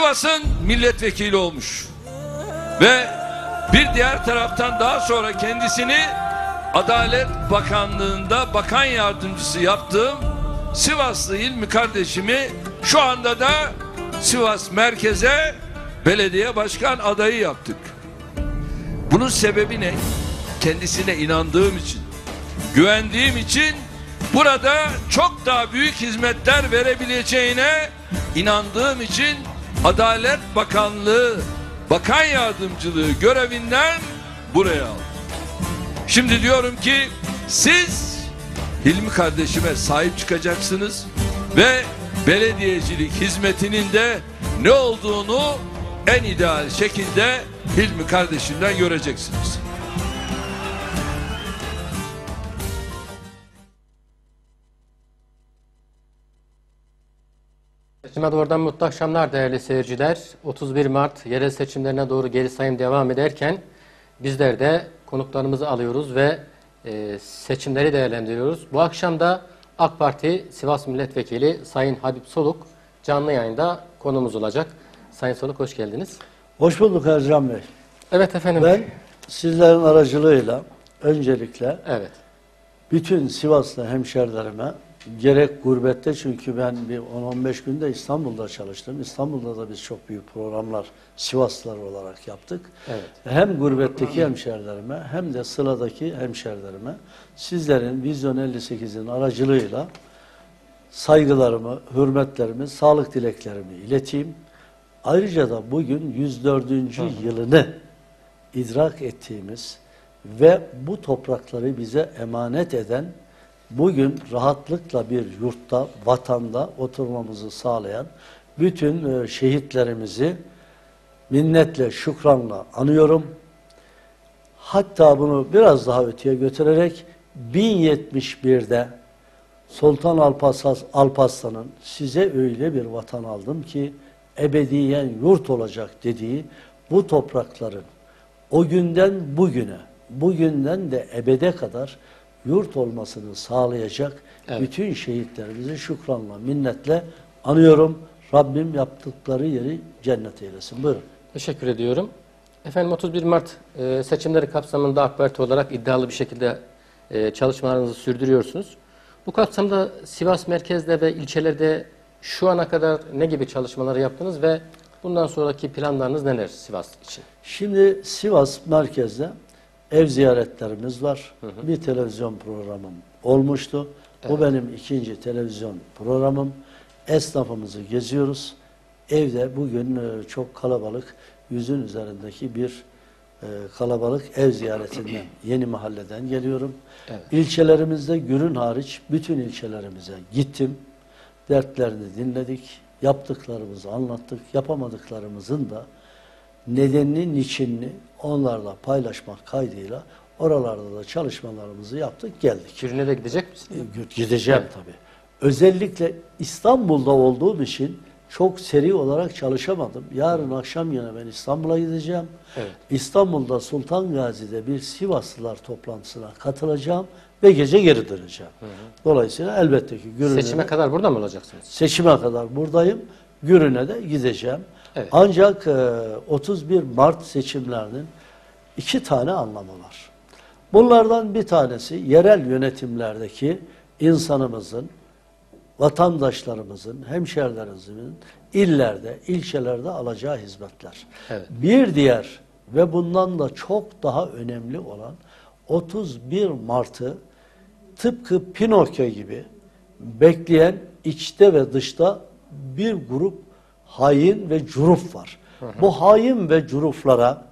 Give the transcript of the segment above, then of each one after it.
Sivas'ın milletvekili olmuş. Ve bir diğer taraftan daha sonra kendisini Adalet Bakanlığı'nda bakan yardımcısı yaptığım Sivaslı Hilmi kardeşimi şu anda da Sivas Merkez'e belediye başkan adayı yaptık. Bunun sebebi ne? Kendisine inandığım için, güvendiğim için, burada çok daha büyük hizmetler verebileceğine inandığım için Adalet Bakanlığı bakan yardımcılığı görevinden buraya aldım. Şimdi diyorum ki siz Hilmi kardeşime sahip çıkacaksınız ve belediyecilik hizmetinin de ne olduğunu en ideal şekilde Hilmi kardeşimden göreceksiniz. Seçime doğrudan mutlu akşamlar değerli seyirciler. 31 Mart yerel seçimlerine doğru geri sayım devam ederken bizler de konuklarımızı alıyoruz ve seçimleri değerlendiriyoruz. Bu akşam da AK Parti Sivas Milletvekili Sayın Habib Soluk canlı yayında konuğumuz olacak. Sayın Soluk hoş geldiniz. Hoş bulduk Ercan Bey. Evet efendim. Ben sizlerin aracılığıyla öncelikle bütün Sivaslı hemşerilerime gerek gurbette, çünkü ben bir 10-15 günde İstanbul'da çalıştım. İstanbul'da da biz çok büyük programlar Sivaslılar olarak yaptık. Evet. Hem gurbetteki hemşerilerime hem de sıradaki hemşerilerime sizlerin Vizyon 58'in aracılığıyla saygılarımı, hürmetlerimi, sağlık dileklerimi ileteyim. Ayrıca da bugün 104. yılını idrak ettiğimiz ve bu toprakları bize emanet eden, bugün rahatlıkla bir yurtta, vatanda oturmamızı sağlayan bütün şehitlerimizi minnetle, şükranla anıyorum. Hatta bunu biraz daha öteye götürerek 1071'de Sultan Alparslan'ın size öyle bir vatan aldım ki ebediyen yurt olacak dediği bu toprakların o günden bugüne, bugünden de ebede kadar yurt olmasını sağlayacak bütün şehitlerimizi şükranla, minnetle anıyorum. Rabbim yaptıkları yeri cennet eylesin. Buyurun. Teşekkür ediyorum. Efendim 31 Mart seçimleri kapsamında AK Parti olarak iddialı bir şekilde çalışmalarınızı sürdürüyorsunuz. Bu kapsamda Sivas merkezde ve ilçelerde şu ana kadar ne gibi çalışmalar yaptınız ve bundan sonraki planlarınız neler Sivas için? Şimdi Sivas merkezde ev ziyaretlerimiz var. Bir televizyon programım olmuştu. Bu benim ikinci televizyon programım. Esnafımızı geziyoruz. Evde bugün çok kalabalık, 100'ün üzerindeki bir kalabalık ev ziyaretinden, Yeni Mahalle'den geliyorum. İlçelerimizde Gürün hariç bütün ilçelerimize gittim. Dertlerini dinledik. Yaptıklarımızı anlattık. Yapamadıklarımızın da nedenini, niçinini onlarla paylaşmak kaydıyla oralarda da çalışmalarımızı yaptık, geldik. Gürün'e de gidecek misiniz? Gideceğim tabii. Özellikle İstanbul'da olduğum için çok seri olarak çalışamadım. Yarın akşam yine ben İstanbul'a gideceğim. İstanbul'da Sultan Gazi'de bir Sivaslılar toplantısına katılacağım ve gece geri döneceğim. Dolayısıyla elbette ki Gürün'e seçime kadar burada mı olacaksınız? Seçime kadar buradayım. Gürün'e de gideceğim. Ancak 31 Mart seçimlerinin 2 tane anlamı var. Bunlardan bir tanesi yerel yönetimlerdeki insanımızın, vatandaşlarımızın, hemşerilerimizin illerde, ilçelerde alacağı hizmetler. Bir diğer ve bundan da çok daha önemli olan 31 Mart'ı tıpkı Pinokyo gibi bekleyen içte ve dışta bir grup hain ve curup var. Bu hain ve curuplara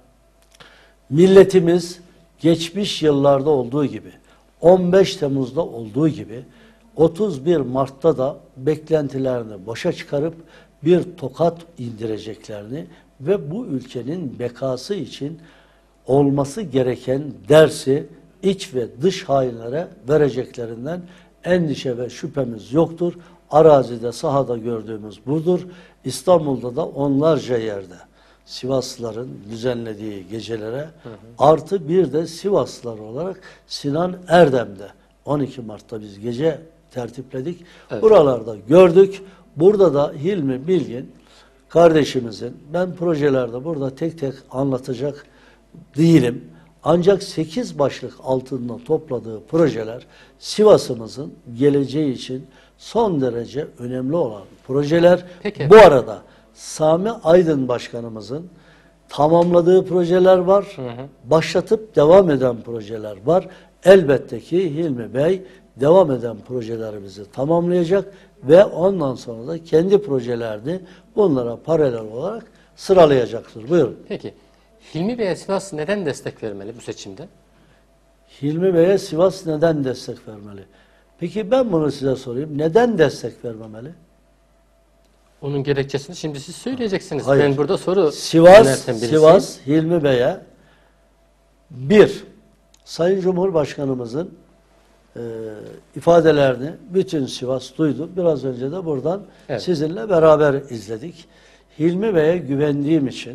milletimiz geçmiş yıllarda olduğu gibi, 15 Temmuz'da olduğu gibi 31 Mart'ta da beklentilerini boşa çıkarıp bir tokat indireceklerini ve bu ülkenin bekası için olması gereken dersi iç ve dış hainlere vereceklerinden endişe ve şüphemiz yoktur. Arazide, sahada gördüğümüz budur. İstanbul'da da onlarca yerde Sivaslıların düzenlediği gecelere artı bir de Sivaslılar olarak Sinan Erdem'de 12 Mart'ta biz gece tertipledik. Buralarda gördük. Burada da Hilmi Bilgin kardeşimizin, ben projelerde burada tek tek anlatacak değilim. Ancak 8 başlık altında topladığı projeler Sivas'ımızın geleceği için son derece önemli olan projeler. Peki. Bu arada Sami Aydın Başkanımızın tamamladığı projeler var. Başlatıp devam eden projeler var. Elbette ki Hilmi Bey devam eden projelerimizi tamamlayacak ve ondan sonra da kendi projelerini bunlara paralel olarak sıralayacaktır. Buyurun. Peki Hilmi Bey'e Sivas neden destek vermeli bu seçimde? Hilmi Bey'e Sivas neden destek vermeli? Peki ben bunu size sorayım. Neden destek vermemeli? Onun gerekçesini şimdi siz söyleyeceksiniz. Hayır. Ben burada soru Sivas, yönelten birisiyim. Sivas Hilmi Bey'e bir, Sayın Cumhurbaşkanımızın ifadelerini bütün Sivas duydu. Biraz önce de buradan Evet. sizinle beraber izledik. Hilmi Bey'e güvendiğim için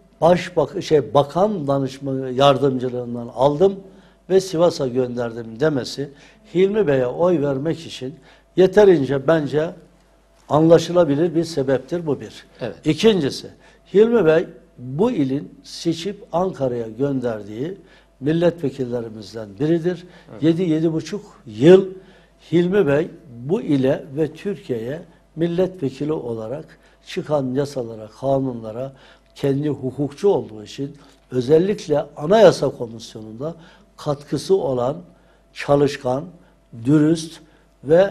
bakan danışma yardımcılığından aldım ve Sivas'a gönderdim demesi Hilmi Bey'e oy vermek için yeterince bence anlaşılabilir bir sebeptir, bu bir. Evet. İkincisi, Hilmi Bey bu ilin seçip Ankara'ya gönderdiği milletvekillerimizden biridir. 7-7,5 yıl Hilmi Bey bu ile ve Türkiye'ye milletvekili olarak çıkan yasalara, kanunlara kendi hukukçu olduğu için özellikle Anayasa Komisyonu'nda katkısı olan çalışkan, dürüst ve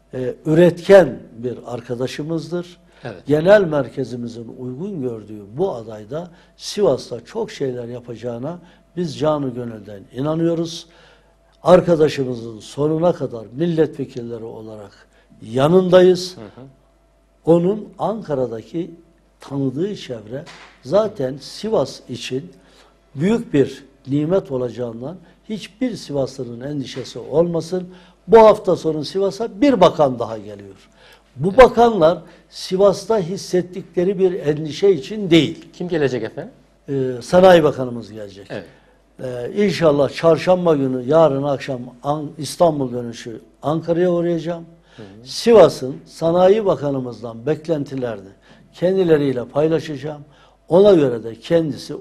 üretken bir arkadaşımızdır. Evet. Genel merkezimizin uygun gördüğü bu adayda Sivas'ta çok şeyler yapacağına biz canı gönülden inanıyoruz. Arkadaşımızın sonuna kadar milletvekilleri olarak yanındayız. Onun Ankara'daki tanıdığı çevre zaten Sivas için büyük bir nimet olacağından hiçbir Sivaslı'nın endişesi olmasın. Bu hafta sonu Sivas'a bir bakan daha geliyor. Bu bakanlar Sivas'ta hissettikleri bir endişe için değil. Kim gelecek efendim? Sanayi Bakanımız gelecek. Evet. İnşallah çarşamba günü, yarın akşam İstanbul dönüşü Ankara'ya uğrayacağım. Sivas'ın Sanayi Bakanımızdan beklentilerini kendileriyle paylaşacağım. Ona göre de kendisi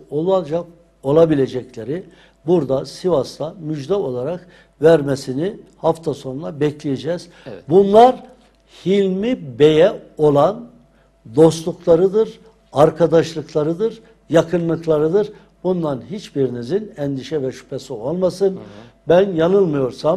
olabilecekleri burada Sivas'ta müjde olarak vermesini hafta sonuna bekleyeceğiz. Evet. Bunlar Hilmi Bey'e olan dostluklarıdır, arkadaşlıklarıdır, yakınlıklarıdır. Bundan hiçbirinizin endişe ve şüphesi olmasın. Ben yanılmıyorsam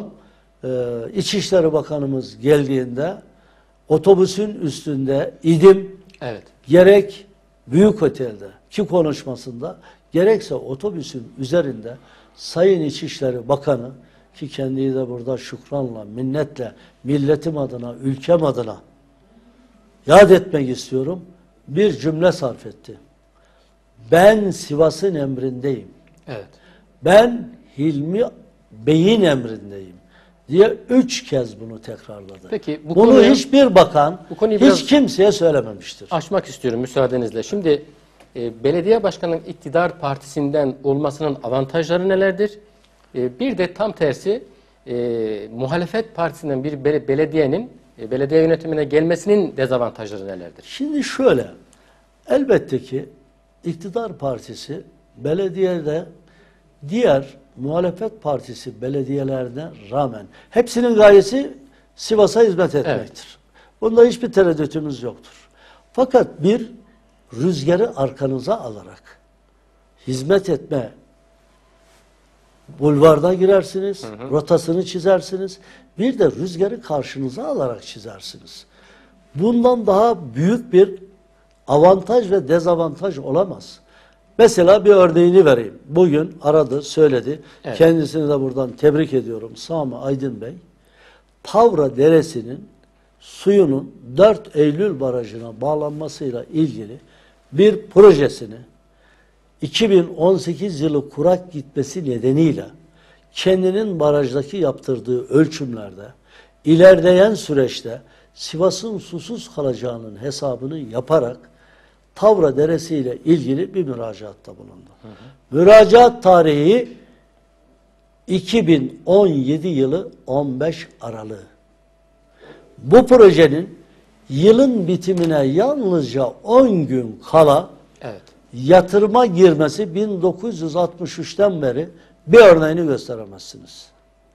İçişleri Bakanımız geldiğinde otobüsün üstünde idim. Evet. Gerek Büyük Otel'de ki konuşmasında gerekse otobüsün üzerinde Sayın İçişleri Bakanı ki kendiyi de burada şükranla, minnetle, milletim adına, ülkem adına yad etmek istiyorum. Bir cümle sarf etti. Ben Sivas'ın emrindeyim. Evet. Ben Hilmi Bey'in emrindeyim diye 3 kez bunu tekrarladı. Peki, bu bunu konuyu- hiçbir bakan bu konuyu biraz- hiç kimseye söylememiştir. Açmak istiyorum müsaadenizle. Şimdi belediye başkanının iktidar partisinden olmasının avantajları nelerdir? Bir de tam tersi muhalefet partisinden bir belediyenin belediye yönetimine gelmesinin dezavantajları nelerdir? Şimdi şöyle, elbette ki iktidar partisi belediyede diğer muhalefet partisi belediyelerine rağmen hepsinin gayesi Sivas'a hizmet etmektir. Evet. Bunda hiçbir tereddütümüz yoktur. Fakat bir rüzgarı arkanıza alarak hizmet etme bulvarda girersiniz, rotasını çizersiniz. Bir de rüzgarı karşınıza alarak çizersiniz. Bundan daha büyük bir avantaj ve dezavantaj olamaz. Mesela bir örneğini vereyim. Bugün aradı, söyledi. Evet. Kendisini de buradan tebrik ediyorum. Sami Aydın Bey. Tavra Deresi'nin suyunun 4 Eylül Barajı'na bağlanmasıyla ilgili bir projesini 2018 yılı kurak gitmesi nedeniyle kendinin barajdaki yaptırdığı ölçümlerde ilerleyen süreçte Sivas'ın susuz kalacağının hesabını yaparak Tavra Deresi ile ilgili bir müracaatta bulundu. Müracaat tarihi 2017 yılı 15 Aralık. Bu projenin yılın bitimine yalnızca 10 gün kala Evet. yatırıma girmesi 1963'ten beri bir örneğini gösteremezsiniz.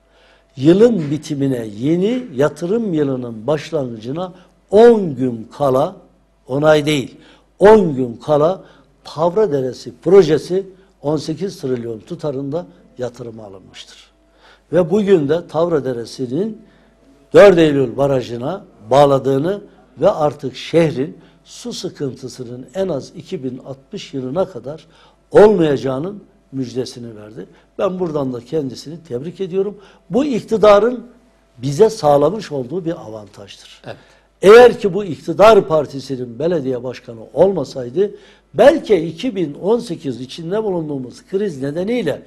Yılın bitimine, yeni yatırım yılının başlangıcına 10 gün kala, 10 ay değil, 10 gün kala Tavraderesi projesi 18 trilyon tutarında yatırıma alınmıştır. Ve bugün de Tavraderesi'nin 4 Eylül barajına bağladığını ve artık şehrin su sıkıntısının en az 2060 yılına kadar olmayacağının müjdesini verdi. Ben buradan da kendisini tebrik ediyorum. Bu iktidarın bize sağlamış olduğu bir avantajdır. Evet. Eğer ki bu iktidar partisinin belediye başkanı olmasaydı belki 2018 içinde bulunduğumuz kriz nedeniyle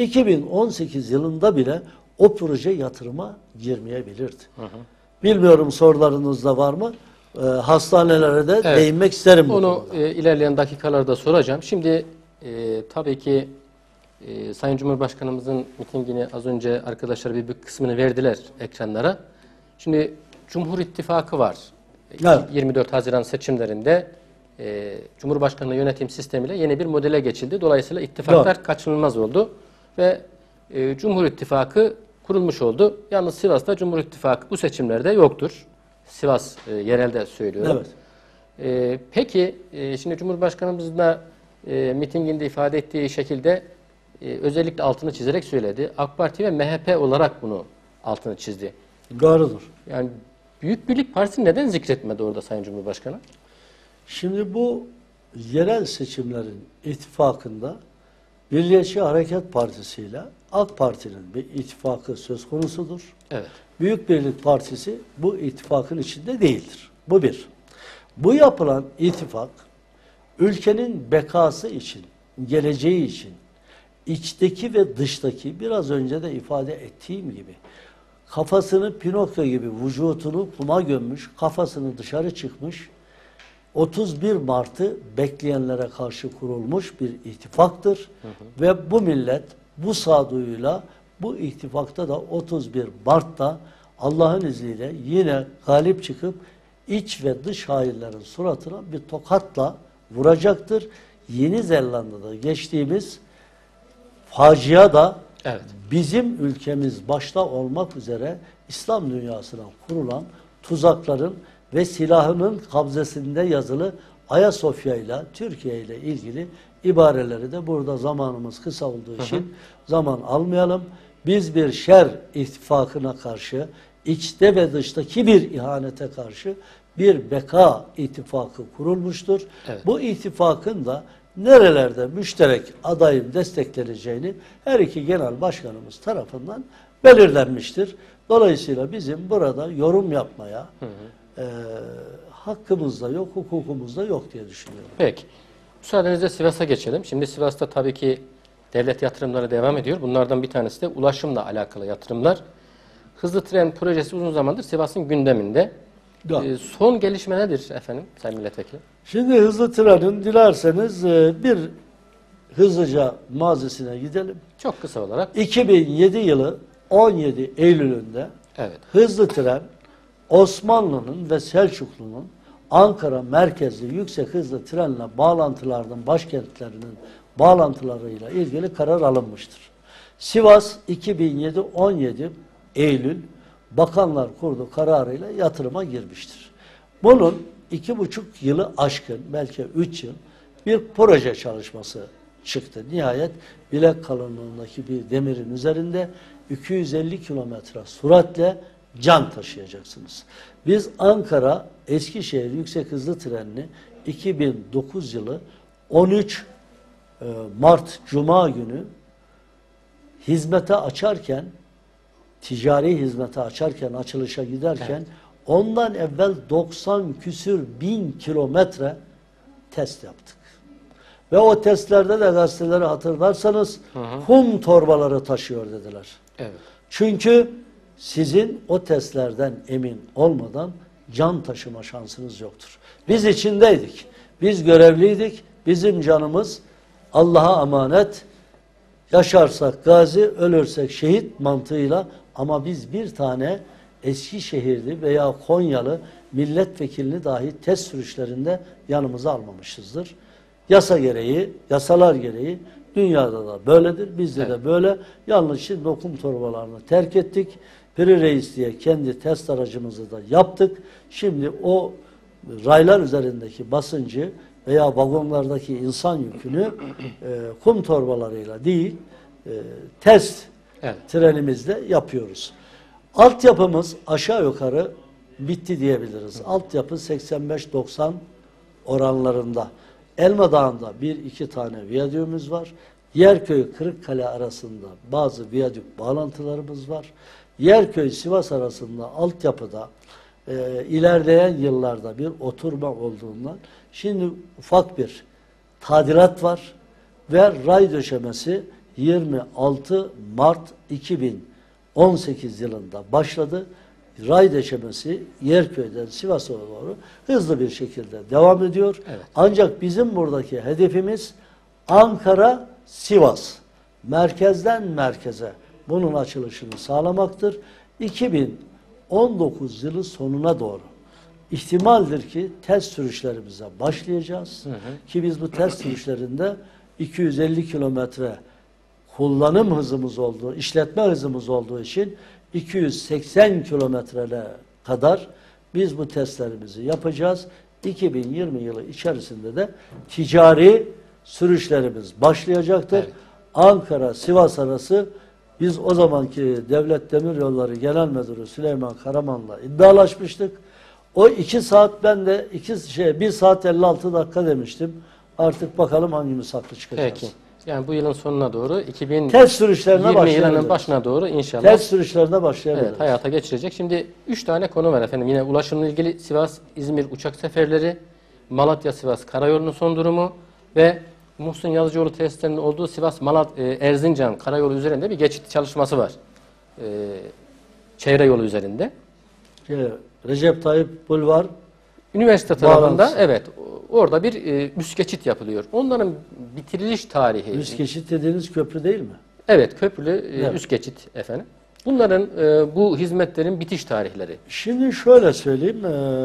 2018 yılında bile o proje yatırıma girmeyebilirdi. Bilmiyorum sorularınızda var mı? Hastanelere de Evet. değinmek isterim. bu Onu konuda. ilerleyen dakikalarda soracağım. Şimdi tabii ki Sayın Cumhurbaşkanımızın mitingini az önce arkadaşlar bir kısmını verdiler ekranlara. Şimdi Cumhur İttifakı var. Evet. 24 Haziran seçimlerinde Cumhurbaşkanlığı yönetim sistemiyle yeni bir modele geçildi. Dolayısıyla ittifaklar kaçınılmaz oldu ve Cumhur İttifakı kurulmuş oldu. Yalnız Sivas'ta Cumhur İttifakı bu seçimlerde yoktur. Sivas yerelde söylüyorum. Evet. Peki şimdi Cumhurbaşkanımız da mitinginde ifade ettiği şekilde özellikle altını çizerek söyledi. AK Parti ve MHP olarak bunu altını çizdi. Doğrudur. Yani Büyük Birlik Partisi neden zikretmedi orada Sayın Cumhurbaşkanı? Şimdi bu yerel seçimlerin ittifakında Milliyetçi Hareket Partisi ile AK Parti'nin bir ittifakı söz konusudur. Evet. Büyük Birlik Partisi bu ittifakın içinde değildir. Bu bir. Bu yapılan ittifak ülkenin bekası için, geleceği için, içteki ve dıştaki biraz önce de ifade ettiğim gibi kafasını Pinokyo gibi vücudunu kuma gömmüş, kafasını dışarı çıkmış, 31 Mart'ı bekleyenlere karşı kurulmuş bir ittifaktır. Ve bu millet bu sağduyuyla bu ittifakta da 31 Mart'ta Allah'ın izniyle yine galip çıkıp iç ve dış hainlerin suratına bir tokatla vuracaktır. Yeni Zelanda'da geçtiğimiz facia da Evet. bizim ülkemiz başta olmak üzere İslam dünyasına kurulan tuzakların ve silahının kabzesinde yazılı Ayasofya ile Türkiye ile ilgili ibareleri de burada zamanımız kısa olduğu için zaman almayalım. Biz bir şer ittifakına karşı, içte ve dıştaki bir ihanete karşı bir beka ittifakı kurulmuştur. Evet. Bu ittifakın da nerelerde müşterek adayın destekleneceğini her iki genel başkanımız tarafından belirlenmiştir. Dolayısıyla bizim burada yorum yapmaya hakkımız da yok, hukukumuz da yok diye düşünüyorum. Peki. Müsaadenizle Sivas'a geçelim. Şimdi Sivas'ta tabii ki devlet yatırımları devam ediyor. Bunlardan bir tanesi de ulaşımla alakalı yatırımlar. Hızlı tren projesi uzun zamandır Sivas'ın gündeminde. Ya. Son gelişme nedir efendim Sayın Milletvekili? Şimdi hızlı trenin dilerseniz bir hızlıca mazisine gidelim. Çok kısa olarak. 2007 yılı 17 Eylül'ünde Evet. hızlı tren Osmanlı'nın ve Selçuklu'nun Ankara merkezli yüksek hızlı trenle bağlantılardan başkentlerinin bağlantılarıyla ilgili karar alınmıştır. Sivas 2007-17 Eylül Bakanlar Kurulu kararıyla yatırıma girmiştir. Bunun 2,5 yılı aşkın, belki 3 yıl bir proje çalışması çıktı. Nihayet bilek kalınlığındaki bir demirin üzerinde 250 kilometre süratle can taşıyacaksınız. Biz Ankara Eskişehir yüksek hızlı trenini 2009 yılı 13 Mart Cuma günü hizmete açarken, ticari hizmete açarken, açılışa giderken Evet. ondan evvel 90 küsür bin kilometre test yaptık. Ve o testlerde de gazeteleri hatırlarsanız kum torbaları taşıyor dediler. Evet. Çünkü sizin o testlerden emin olmadan can taşıma şansınız yoktur. Biz içindeydik. Biz görevliydik. Bizim canımız Allah'a emanet. Yaşarsak gazi, ölürsek şehit mantığıyla, ama biz bir tane Eskişehirli veya Konyalı milletvekilini dahi test sürüşlerinde yanımıza almamışızdır. Yasa gereği, yasalar gereği dünyada da böyledir. Bizde de böyle. Yalnız şimdi dokum torbalarını terk ettik. Piri Reis diye kendi test aracımızı da yaptık. Şimdi o raylar üzerindeki basıncı veya vagonlardaki insan yükünü kum torbalarıyla değil, test trenimizle yapıyoruz. Altyapımız aşağı yukarı bitti diyebiliriz. Altyapı 85-90 oranlarında. Elma Dağı'nda 1-2 tane viyadüğümüz var. Yerköy Kırıkkale arasında bazı viyadük bağlantılarımız var. Yerköy Sivas arasında altyapıda ilerleyen yıllarda bir oturma olduğundan şimdi ufak bir tadilat var ve ray döşemesi 26 Mart 2018 yılında başladı. Ray döşemesi Yerköy'den Sivas'a doğru hızlı bir şekilde devam ediyor. Evet. Ancak bizim buradaki hedefimiz Ankara, Sivas. Merkezden merkeze bunun açılışını sağlamaktır. 2019 yılı sonuna doğru ihtimaldir ki test sürüşlerimize başlayacağız. Ki biz bu test sürüşlerinde 250 kilometre kullanım hızımız olduğu, işletme hızımız olduğu için 280 kilometrele kadar biz bu testlerimizi yapacağız. 2020 yılı içerisinde de ticari sürüşlerimiz başlayacaktır. Evet. Ankara-Sivas arası biz o zamanki Devlet Demiryolları Genel Müdürü Süleyman Karaman'la iddialaşmıştık. O 2 saat, ben de 1 saat 56 dakika demiştim. Artık bakalım hangimiz haklı çıkacağız. Peki. Yani bu yılın sonuna doğru 2020 Test sürüşlerine yılının başına doğru inşallah test sürüşlerine başlayabiliriz. evet, hayata geçirecek. Şimdi 3 tane konu var efendim. Yine ulaşımla ilgili Sivas-İzmir uçak seferleri, Malatya-Sivas karayolunun son durumu ve Muhsin Yazıcıoğlu tesislerinin olduğu Sivas-Erzincan karayolu üzerinde bir geçit çalışması var. Çevre yolu üzerinde. Recep Tayyip Bulvar Üniversite tarafında bağlantısı. evet orada bir üst geçit yapılıyor. Onların bitiriliş tarihi. Üst geçit dediğiniz köprü değil mi? Evet, köprülü Evet. üst geçit efendim. Bunların bu hizmetlerin bitiş tarihleri. Şimdi şöyle söyleyeyim.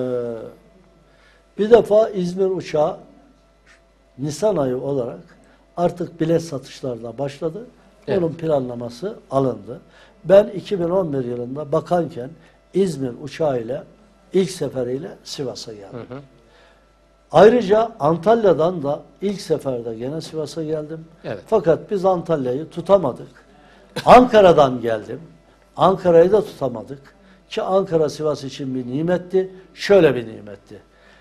Bir defa İzmir uçağı Nisan ayı olarak artık bilet satışlarına başladı. Evet. Onun planlaması alındı. Ben 2011 yılında bakanken İzmir uçağıyla ilk seferiyle Sivas'a geldim. Ayrıca Antalya'dan da ilk seferde gene Sivas'a geldim. Evet. Fakat biz Antalya'yı tutamadık. Ankara'dan geldim. Ankara'yı da tutamadık. Ki Ankara Sivas için bir nimetti. Şöyle bir nimetti.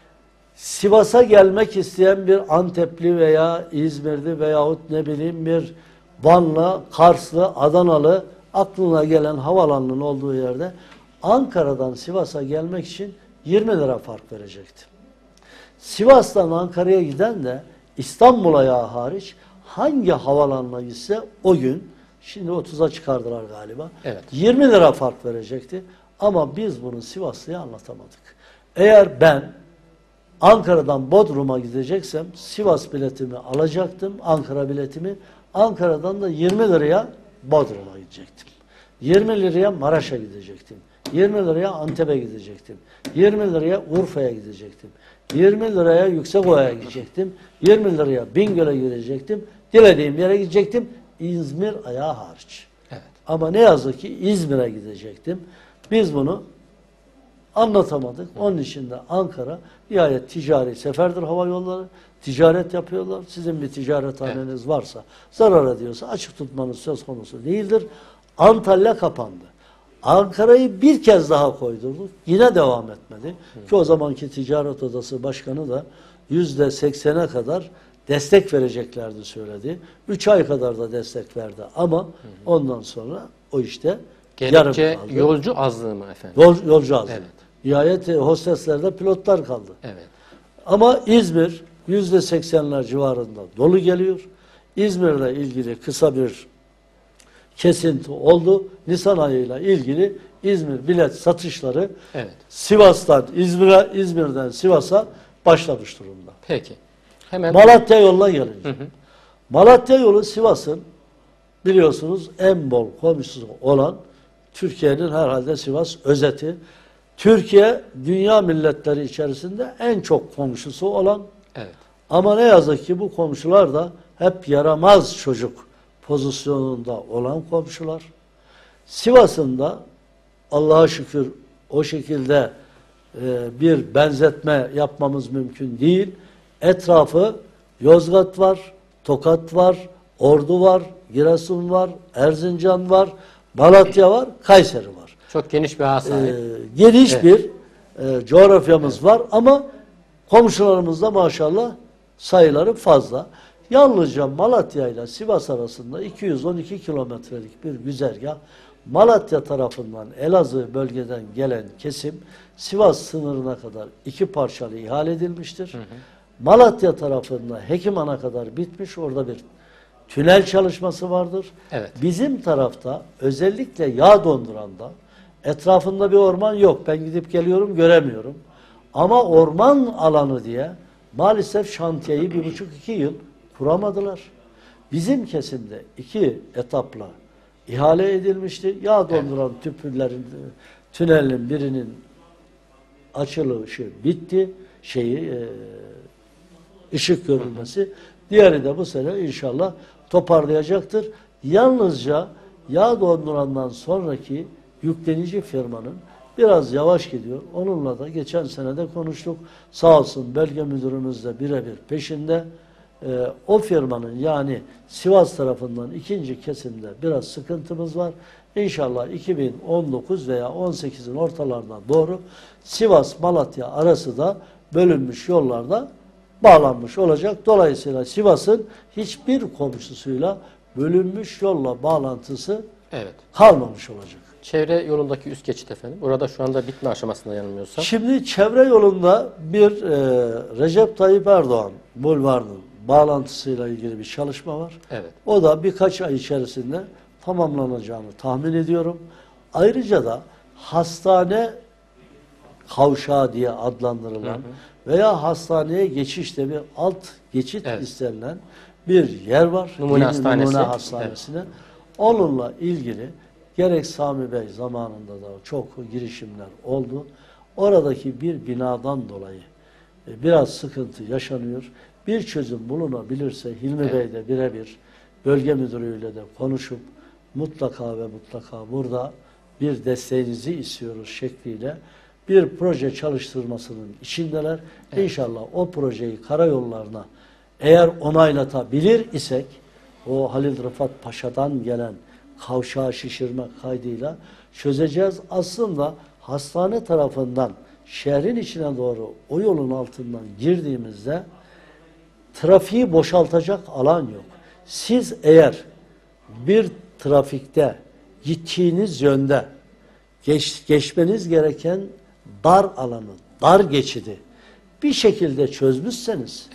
Sivas'a gelmek isteyen bir Antepli veya İzmirli veyahut ne bileyim bir Vanlı, Karslı, Adanalı aklına gelen havalanının olduğu yerde Ankara'dan Sivas'a gelmek için 20 lira fark verecekti. Sivas'tan Ankara'ya giden de İstanbul ayağı hariç hangi havalanına gitse o gün, şimdi 30'a çıkardılar galiba, Evet. 20 lira fark verecekti. Ama biz bunu Sivaslı'ya anlatamadık. Eğer ben Ankara'dan Bodrum'a gideceksem Sivas biletimi alacaktım, Ankara biletimi. Ankara'dan da 20 liraya Bodrum'a gidecektim. 20 liraya Maraş'a gidecektim. 20 liraya Antep'e gidecektim. 20 liraya Urfa'ya gidecektim. 20 liraya Yüksekova'ya gidecektim. 20 liraya Bingöl'e gidecektim. Dilediğim yere gidecektim. İzmir ayağı hariç. Evet. Ama ne yazık ki İzmir'e gidecektim. Biz bunu anlatamadık. Onun için de Ankara nihayet ticari seferdir hava yolları. Ticaret yapıyorlar. Sizin bir ticarethaneniz varsa, zarar ediyorsa açık tutmanız söz konusu değildir. Antalya kapandı. Ankara'yı bir kez daha koydurduk. Yine devam etmedi. Ki o zamanki Ticaret Odası Başkanı da %80'e kadar destek vereceklerdi söyledi. 3 ay kadar da destek verdi. Ama ondan sonra o işte Gerekçe yarım kaldı. yolcu azlığı mı efendim? Yolcu azlığı. Evet. Nihayet hosteslerde pilotlar kaldı. Evet. Ama İzmir %80'ler civarında dolu geliyor. İzmir'le ilgili kısa bir kesinti oldu. Nisan ayıyla ilgili İzmir bilet satışları Evet. Sivas'tan İzmir'e, İzmir'den Sivas'a başlamış durumda. Peki. Hemen Malatya yoluna gelince. Malatya yolu Sivas'ın biliyorsunuz en bol komşusu olan Türkiye'nin herhalde Sivas özeti. Türkiye dünya milletleri içerisinde en çok komşusu olan, Evet. ama ne yazık ki bu komşular da hep yaramaz çocuk pozisyonunda olan komşular. Sivas'ın da Allah'a şükür o şekilde bir benzetme yapmamız mümkün değil. Etrafı Yozgat var, Tokat var, Ordu var, Giresun var, Erzincan var, Malatya var, Kayseri var. Çok geniş bir ağa sahip. Geniş Evet. bir coğrafyamız var ama komşularımızda maşallah sayıları fazla. Yalnızca Malatya ile Sivas arasında 212 kilometrelik bir güzergah. Malatya tarafından Elazığ bölgeden gelen kesim Sivas sınırına kadar 2 parçalı ihale edilmiştir. Malatya tarafında Hekiman'a kadar bitmiş. Orada bir tünel çalışması vardır. Evet. Bizim tarafta özellikle yağ donduranda etrafında bir orman yok. Ben gidip geliyorum göremiyorum. Ama orman alanı diye maalesef şantiyeyi 1,5-2 yıl kuramadılar. Bizim kesimde 2 etapla ihale edilmişti. Yağ donduran tünelin birinin açılışı bitti. Işık görülmesi. Diğeri de bu sene inşallah toparlayacaktır. Yalnızca yağ dondurandan sonraki yüklenici firmanın biraz yavaş gidiyor. Onunla da geçen sene de konuştuk. Sağ olsun bölge müdürümüz de birebir peşinde. O firmanın yani Sivas tarafından ikinci kesimde biraz sıkıntımız var. İnşallah 2019 veya 18'in ortalarına doğru Sivas-Malatya arası da bölünmüş yollarda bağlanmış olacak. Dolayısıyla Sivas'ın hiçbir komşusuyla bölünmüş yolla bağlantısı kalmamış olacak. Çevre yolundaki üst geçit efendim. Orada şu anda bitme aşamasında yanılmıyorsam. Şimdi çevre yolunda bir Recep Tayyip Erdoğan bulvarının bağlantısıyla ilgili bir çalışma var. Evet. O da birkaç ay içerisinde tamamlanacağını tahmin ediyorum. Ayrıca da hastane kavşağı diye adlandırılan veya hastaneye geçişte bir alt geçit istenilen bir yer var. Numune Hastanesi. Numune Hastanesi'ne. Onunla ilgili gerek Sami Bey zamanında da çok girişimler oldu. Oradaki bir binadan dolayı biraz sıkıntı yaşanıyor. Bir çözüm bulunabilirse Hilmi Bey de birebir bölge müdürüyle de konuşup mutlaka ve mutlaka burada bir desteğinizi istiyoruz şekliyle bir proje çalıştırmasının içindeler. İnşallah o projeyi karayollarına eğer onaylatabilir isek o Halil Rıfat Paşa'dan gelen kavşağı şişirmek kaydıyla çözeceğiz. Aslında hastane tarafından şehrin içine doğru o yolun altından girdiğimizde trafiği boşaltacak alan yok. Siz eğer bir trafikte gittiğiniz yönde geçmeniz gereken dar alanı, dar geçidi bir şekilde çözmüşseniz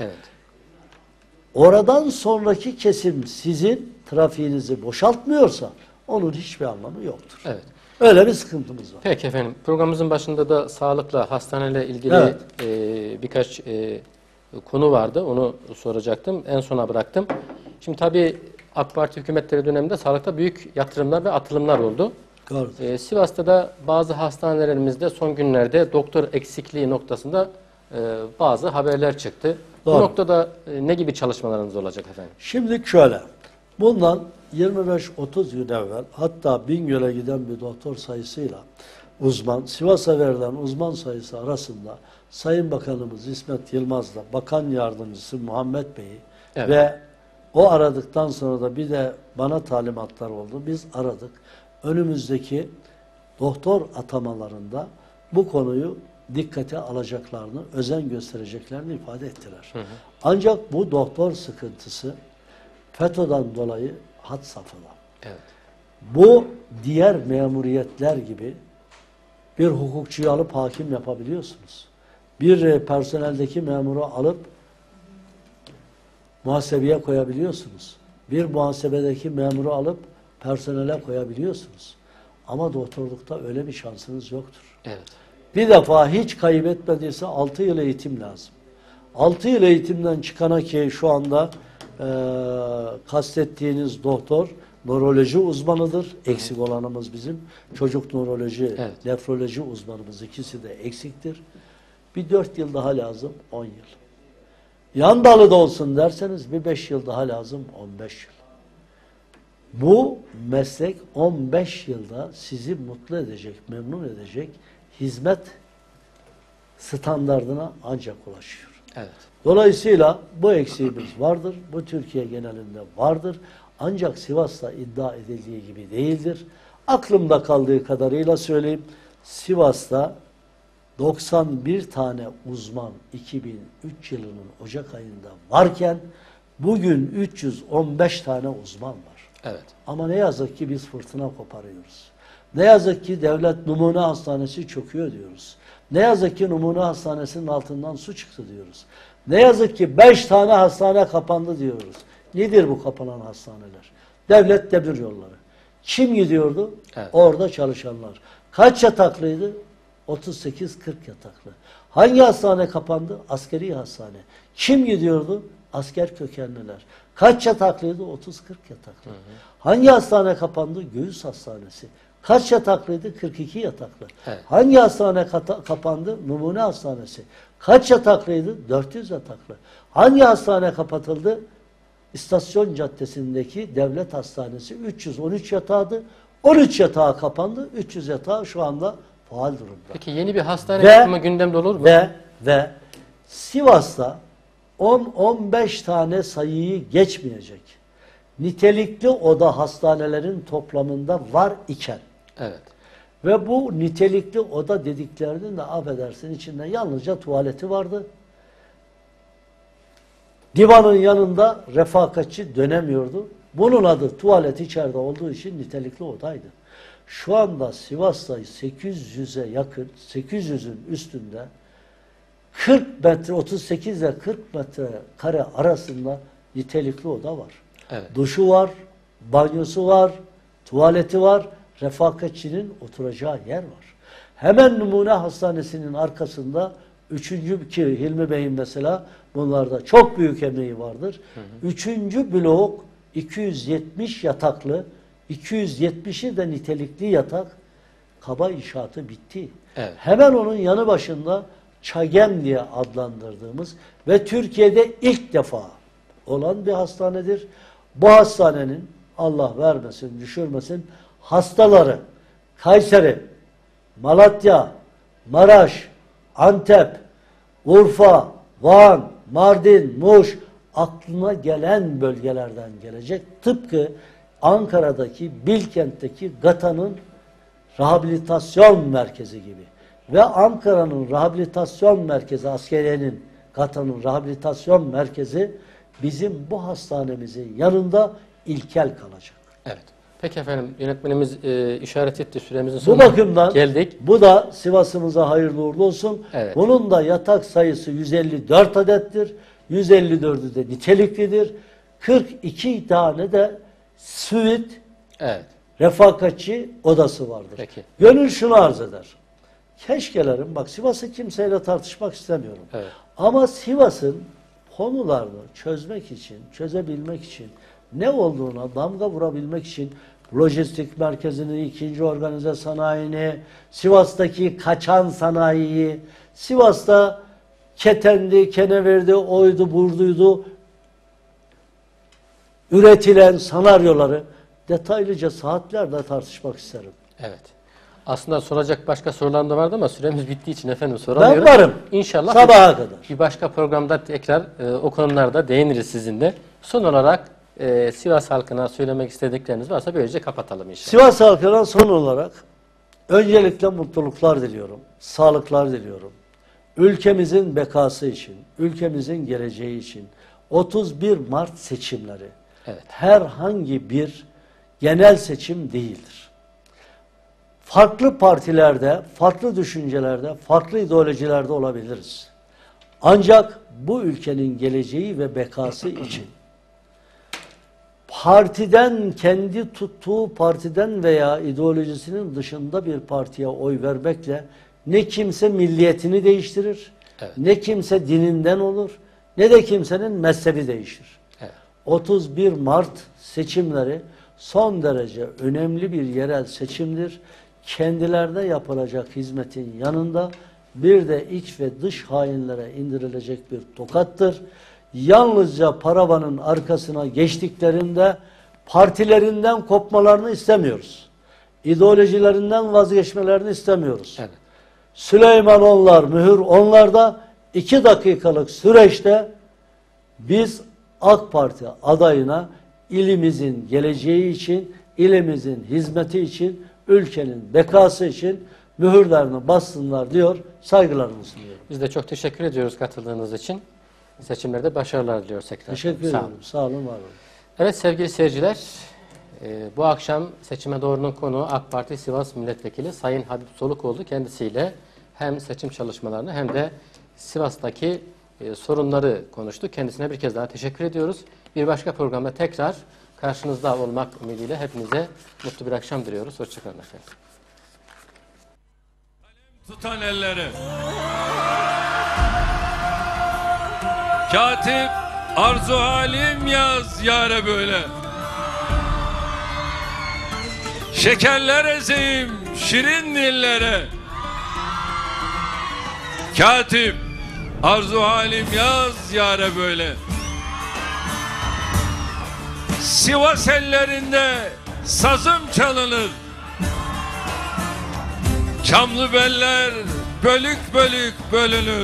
oradan sonraki kesim sizin trafiğinizi boşaltmıyorsa onun hiçbir anlamı yoktur. Evet. Öyle bir sıkıntımız var. Peki efendim. Programımızın başında da sağlıkla, hastaneyle ilgili birkaç konu vardı. Onu soracaktım. En sona bıraktım. Şimdi tabii AK Parti hükümetleri döneminde sağlıkta büyük yatırımlar ve atılımlar oldu. Sivas'ta da bazı hastanelerimizde son günlerde doktor eksikliği noktasında bazı haberler çıktı. Doğru. Bu noktada ne gibi çalışmalarınız olacak efendim? Şimdi şöyle, bundan 25-30 gün evvel hatta Bingöl'e giden bir doktor sayısıyla Sivas'a verilen uzman sayısı arasında Sayın Bakanımız İsmet Yılmaz'la Bakan Yardımcısı Muhammed Bey'i ve o aradıktan sonra da bir de bana talimatlar oldu. Biz aradık. Önümüzdeki doktor atamalarında bu konuyu dikkate alacaklarını, özen göstereceklerini ifade ettiler. Ancak bu doktor sıkıntısı FETÖ'den dolayı had safhada. Bu diğer memuriyetler gibi bir hukukçuyu alıp hakim yapabiliyorsunuz. Bir personeldeki memuru alıp muhasebeye koyabiliyorsunuz. Bir muhasebedeki memuru alıp personele koyabiliyorsunuz. Ama doktorlukta öyle bir şansınız yoktur. Bir defa hiç kaybetmediyse 6 yıl eğitim lazım. 6 yıl eğitimden çıkana ki şu anda kastettiğiniz doktor nöroloji uzmanıdır. Eksik olanımız bizim. Çocuk nöroloji, Evet. nefroloji uzmanımız ikisi de eksiktir. Bir 4 yıl daha lazım, 10 yıl. Yan dalı da olsun derseniz bir 5 yıl daha lazım, 15 yıl. Bu meslek 15 yılda sizi mutlu edecek, memnun edecek hizmet standardına ancak ulaşıyor. Evet. Dolayısıyla bu eksiğimiz vardır. Bu Türkiye genelinde vardır. Ancak Sivas'ta iddia edildiği gibi değildir. Aklımda kaldığı kadarıyla söyleyeyim. Sivas'ta 91 tane uzman 2003 yılının Ocak ayında varken bugün 315 tane uzman var. Evet. Ama ne yazık ki biz fırtına koparıyoruz. Ne yazık ki devlet numune hastanesi çöküyor diyoruz. Ne yazık ki numune hastanesinin altından su çıktı diyoruz. Ne yazık ki 5 tane hastane kapandı diyoruz. Nedir bu kapanan hastaneler? Devlet demir yolları. Kim gidiyordu? Evet. Orada çalışanlar. Kaç yataklıydı? 38-40 yataklı. Hangi hastane kapandı? Askeri hastane. Kim gidiyordu? Asker kökenliler. Kaç yataklıydı? 30-40 yataklı. Hangi hastane kapandı? Göğüs hastanesi. Kaç yataklıydı? 42 yataklı. Evet. Hangi hastane kapandı? Numune hastanesi. Kaç yataklıydı? 400 yataklı. Hangi hastane kapatıldı? İstasyon Caddesi'ndeki devlet hastanesi 313 yatağıydı. 13 yatağı kapandı. 300 yatağı şu anda faal durumda. Peki yeni bir hastane yapımı gündemde olur mu? Ve Sivas'ta 10-15 tane sayıyı geçmeyecek nitelikli oda hastanelerin toplamında var iken Evet. ve bu nitelikli oda dediklerinin de affedersin içinde yalnızca tuvaleti vardı. Divanın yanında refakatçi dönemiyordu. Bunun adı tuvalet içeride olduğu için nitelikli odaydı. Şu anda Sivas'ta 800'e yakın, 800'ün üstünde 40 metre, 38 ile 40 metre kare arasında nitelikli oda var. Evet. Duşu var, banyosu var, tuvaleti var, refakatçinin oturacağı yer var. Hemen numune hastanesinin arkasında 3. ki Hilmi Bey'in mesela bunlarda çok büyük emeği vardır. 3. blok 270 yataklı, 270'i de nitelikli yatak kaba inşaatı bitti. Evet. Hemen onun yanı başında Çagem diye adlandırdığımız ve Türkiye'de ilk defa olan bir hastanedir. Bu hastanenin Allah vermesin, düşürmesin hastaları Kayseri, Malatya, Maraş, Antep, Urfa, Van, Mardin, Muş aklına gelen bölgelerden gelecek. Tıpkı Ankara'daki Bilkent'teki GATA'nın rehabilitasyon merkezi gibi. Ve Ankara'nın rehabilitasyon merkezi, askeriyenin GATA'nın rehabilitasyon merkezi bizim bu hastanemizin yanında ilkel kalacak. Evet. Peki efendim, yönetmenimiz işaret etti, süremizin Bu sonuna bakımdan geldik. bu da Sivas'ımıza hayırlı uğurlu olsun. Evet. Bunun da yatak sayısı 154 adettir. 154'ü de niteliklidir. 42 tane de suite Evet. refakatçi odası vardır. Peki. Gönül şunu arz eder. Keşkelerim, bak Sivas'ı kimseyle tartışmak istemiyorum. Evet. Ama Sivas'ın konularını çözmek için, çözebilmek için, ne olduğuna damga vurabilmek için lojistik merkezini, 2. organize sanayini, Sivas'taki kaçan sanayiyi, Sivas'ta ketendi, keneverdi, oydu, burduydu, üretilen senaryoları detaylıca saatlerle tartışmak isterim. Evet. Aslında soracak başka sorularım da vardı ama süremiz bittiği için efendim soramıyorum. Ben varım. İnşallah Sabaha kadar. bir başka programda tekrar o konularda değiniriz sizinle. Son olarak Sivas halkına söylemek istedikleriniz varsa böylece kapatalım inşallah. Sivas halkına son olarak öncelikle mutluluklar diliyorum, sağlıklar diliyorum. Ülkemizin bekası için, ülkemizin geleceği için 31 Mart seçimleri Evet. herhangi bir genel seçim değildir. Farklı partilerde, farklı düşüncelerde, farklı ideolojilerde olabiliriz. Ancak bu ülkenin geleceği ve bekası için partiden, kendi tuttuğu partiden veya ideolojisinin dışında bir partiye oy vermekle ne kimse milliyetini değiştirir, Evet. ne kimse dininden olur, ne de kimsenin mezhebi değişir. Evet. 31 Mart seçimleri son derece önemli bir yerel seçimdir. Kendilerine yapılacak hizmetin yanında bir de iç ve dış hainlere indirilecek bir tokattır. Yalnızca paravanın arkasına geçtiklerinde partilerinden kopmalarını istemiyoruz. İdeolojilerinden vazgeçmelerini istemiyoruz. Evet. Süleyman onlar, mühür onlarda. 2 dakikalık süreçte biz AK Parti adayına ilimizin geleceği için, ilimizin hizmeti için, ülkenin bekası için mühürlerini bassınlar diyor, saygılarımı sunuyorum. Biz de çok teşekkür ediyoruz katıldığınız için. Seçimlerde başarılar diliyoruz tekrar. Teşekkür ederim. Sağ olun, var olun. Evet sevgili seyirciler, bu akşam Seçime Doğru'nun konuğu AK Parti Sivas Milletvekili Sayın Habib Solukoğlu. Kendisiyle hem seçim çalışmalarını hem de Sivas'taki sorunları konuştuk. Kendisine bir kez daha teşekkür ediyoruz. Bir başka programda tekrar karşınızda olmak ümidiyle hepinize mutlu bir akşam diliyoruz. Hoşçakalın efendim. Tutan elleri. Katip arzu halim yaz yâre böyle. Şekerler ezeyim şirin dillere. Katip arzu halim yaz yâre böyle. Sivas ellerinde sazım çalınır. Çamlı beller bölük bölük bölünür.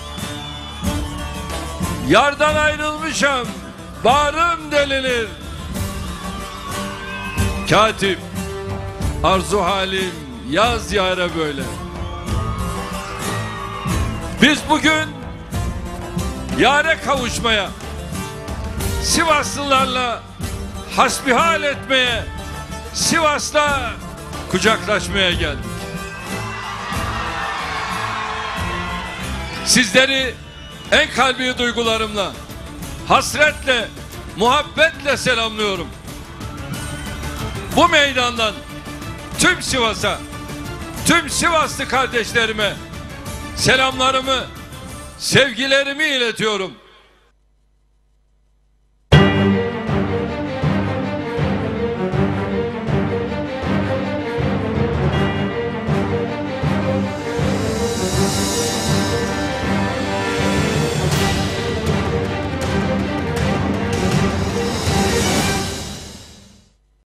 Yardan ayrılmışam, bağrım delinir. Katip, arzu halim yaz yâre böyle. Biz bugün yâre kavuşmaya, Sivaslılarla hasbihal etmeye, Sivas'la kucaklaşmaya geldik. Sizleri en kalbi duygularımla, hasretle, muhabbetle selamlıyorum. Bu meydandan tüm Sivas'a, tüm Sivaslı kardeşlerime selamlarımı, sevgilerimi iletiyorum.